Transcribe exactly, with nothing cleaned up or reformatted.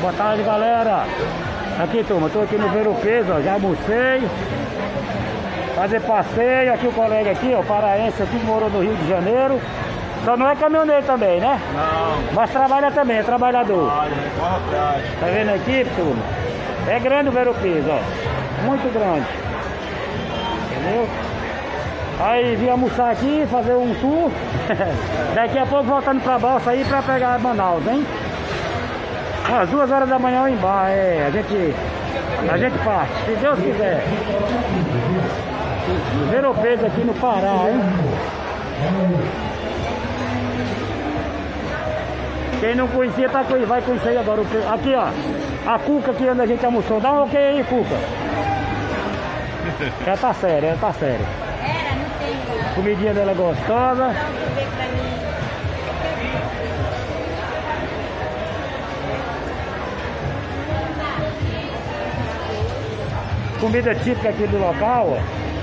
Boa tarde, galera. Aqui, turma, tô aqui no Ver o Peso, ó, já almocei. Fazer passeio, aqui o colega aqui, ó, paraense aqui que morou no Rio de Janeiro. Só não é caminhoneiro também, né? Não. Mas trabalha também, é trabalhador. Olha, corre atrás. Tá vendo aqui, turma? É grande o Ver o Peso, ó. Muito grande. Entendeu? Aí vim almoçar aqui, fazer um tour. Daqui a pouco voltando pra Balsa aí pra pegar Manaus, hein? Às duas horas da manhã em bar, é, a gente, a gente parte, se Deus quiser. Ver o Peso aqui no Pará, hein? Quem não conhecia tá, vai conhecer agora o Peso. Aqui, ó, a Cuca aqui onde a gente almoçou. Dá um ok aí, Cuca. Ela tá séria, ela tá séria. Era, não tem. Comidinha dela é gostosa. Dá um ver pra mim. Comida típica aqui do local, ó.